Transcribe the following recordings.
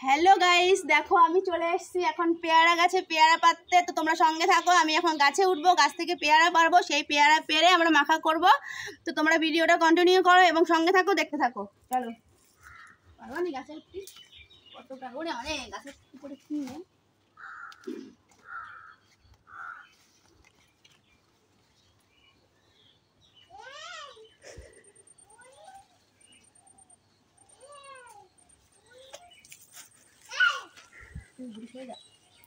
Hello guys, দেখো আমি চলে এসেছি এখন পেয়ারা গাছে পেয়ারা পাড়তে। তো তোমরা সঙ্গে থাকো, আমি এখন গাছে উঠবো, গাছ থেকে পেয়ারা পারবো, সেই পেয়ারা পেরে আমরা মাখা করব। তো তোমরা ভিডিওটা কন্টিনিউ করো এবং সঙ্গে থাকো, দেখতে থাকো। চলো, পারবো না গাছে উঠতে? কতটা করে অনেক গাছে উপরে কি হয়ে যায়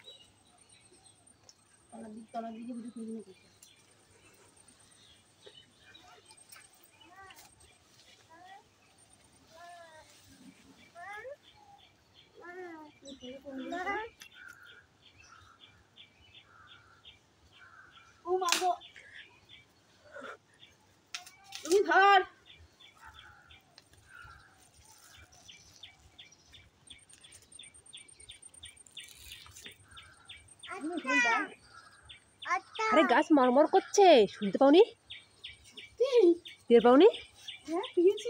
তলার দিকে ভিডিও খুঁজে নিতে। ও মাগো, তুমি ধর। আরে গাছ মরমর করছে, শুনতে পাওনি? টের পাওনি? হ্যাঁ পেয়েছি।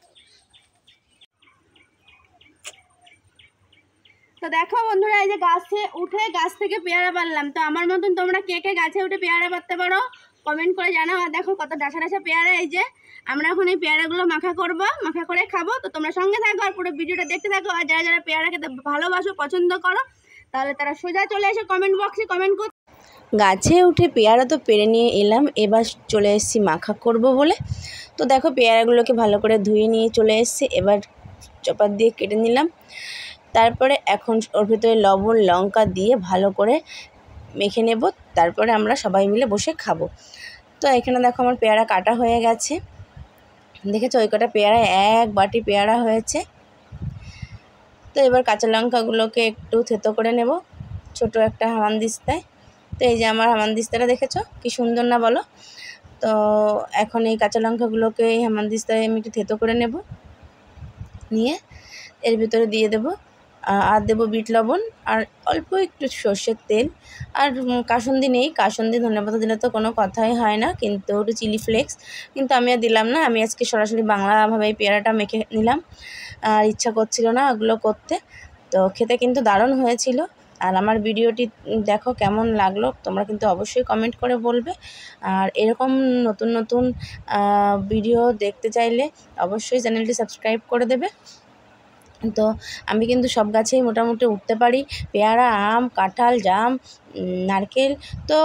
তো দেখো বন্ধুরা, এই যে গাছে উঠে গাছ থেকে পেয়ারা পারলাম। তো আমার মতন তোমরা কে কে গাছে উঠে পেয়ারা পারতে পারো কমেন্ট করে জানাও। আর দেখো কত ডাসা ডাসা পেয়ারা। এই যে আমরা এখন এই পেয়ারাগুলো মাখা করব, মাখা করে খাবো। তো তোমরা সঙ্গে থাকো আর পুরো ভিডিওটা দেখতে থাকো। আর যারা যারা পেয়ারা খেতে ভালোবাসো, পছন্দ করো, তাহলে তারা সোজা চলে এসে কমেন্ট বক্সে কমেন্ট করো। গাছে উঠে পেয়ারা তো পেরে নিয়ে এলাম, এবার চলে এসেছি মাখা করব বলে। তো দেখো পেয়ারাগুলোকে ভালো করে ধুয়ে নিয়ে চলে এসেছি, এবার চপার দিয়ে কেটে নিলাম। তারপরে এখন ওর ভিতরে লবণ লঙ্কা দিয়ে ভালো করে মেখে নেব, তারপরে আমরা সবাই মিলে বসে খাবো। তো এখানে দেখো আমার পেয়ারা কাটা হয়ে গেছে, দেখেছো ওই কটা পেয়ারা এক বাটি পেয়ারা হয়েছে। তো এবার কাঁচা লঙ্কাগুলোকে একটু থেতো করে নেব ছোট একটা হামানদিস্তায়। তো এই যে আমার হামানদিস্তাটা দেখেছো কি সুন্দর না বলো? তো এখন এই কাঁচা লঙ্কাগুলোকে এই হামানদিস্তায় আমি একটু থেতো করে নেব, নিয়ে এর ভিতরে দিয়ে দেব আর দেবো বিট লবণ আর অল্প একটু সর্ষের তেল। আর কাসুন্দি নেই, কাসুন্দি ধনেপাতা দিলে তো কোনো কথাই হয় না, কিন্তু একটু চিলি ফ্লেক্স, কিন্তু আমি আর দিলাম না। আমি আজকে সরাসরি বাংলাভাবে এই পেয়ারাটা মেখে নিলাম, আর ইচ্ছা করছিল না ওগুলো করতে। তো খেতে কিন্তু দারুণ হয়েছিল। আর আমার ভিডিওটি দেখো কেমন লাগলো তোমরা কিন্তু অবশ্যই কমেন্ট করে বলবে। আর এরকম নতুন নতুন ভিডিও দেখতে চাইলে অবশ্যই চ্যানেলটি সাবস্ক্রাইব করে দেবে। তো আমি কিন্তু সব গাছেই মোটামুটি উঠতে পারি, পেয়ারা, আম, কাঁঠাল, জাম, নারকেল। তো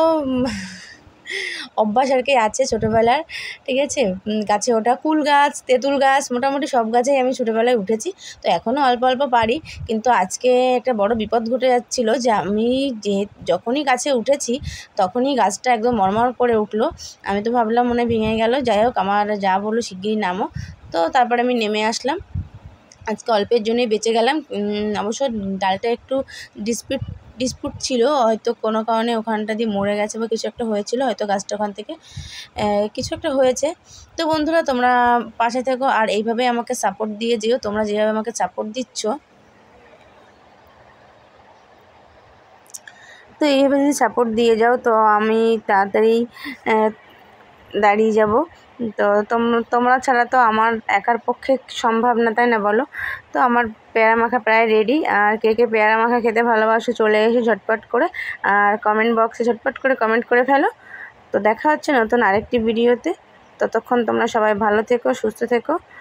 অভ্যাস আর কি আছে ছোটোবেলার, ঠিক আছে? গাছে ওঠা, কুল গাছ, তেঁতুল গাছ, মোটামুটি সব গাছেই আমি ছোটোবেলায় উঠেছি। তো এখনও অল্প অল্প পারি, কিন্তু আজকে একটা বড় বিপদ ঘটে যাচ্ছিলো যে আমি যখনই গাছে উঠেছি তখনই গাছটা একদম মরমর করে উঠলো। আমি তো ভাবলাম মনে ভেঙে গেল। যাই হোক, আমার যা বললো শিগগিরই নামো। তো তারপরে আমি নেমে আসলাম, আজকে অল্পের জন্যই বেঁচে গেলাম। অবশ্য ডালটা একটু ডিসপুট ছিল, হয়তো কোনো কারণে ওখানটা দিয়ে মরে গেছে বা কিছু একটা হয়েছিল, হয়তো গাছটা ওখান থেকে কিছু একটা হয়েছে। তো বন্ধুরা তোমরা পাশে থেকো আর এইভাবে আমাকে সাপোর্ট দিয়ে যেও, তোমরা যেভাবে আমাকে সাপোর্ট দিচ্ছ। তো এইভাবে যদি সাপোর্ট দিয়ে যাও তো আমি তাড়াতাড়ি দাঁড়িয়ে যাব। তো তোমরা ছাড়া তো আমার একার পক্ষে সম্ভব না, তাই না বলো? তো আমার পেয়ারা মাখা প্রায় রেডি। আর কে কে পেয়ারা মাখা খেতে ভালোবাসো চলে এসে ঝটপট করে আর কমেন্ট বক্সে ঝটপট করে কমেন্ট করে ফেলো। তো দেখা হচ্ছে নতুন আরেকটি ভিডিওতে। ততক্ষণ তোমরা সবাই ভালো থেকো, সুস্থ থেকো।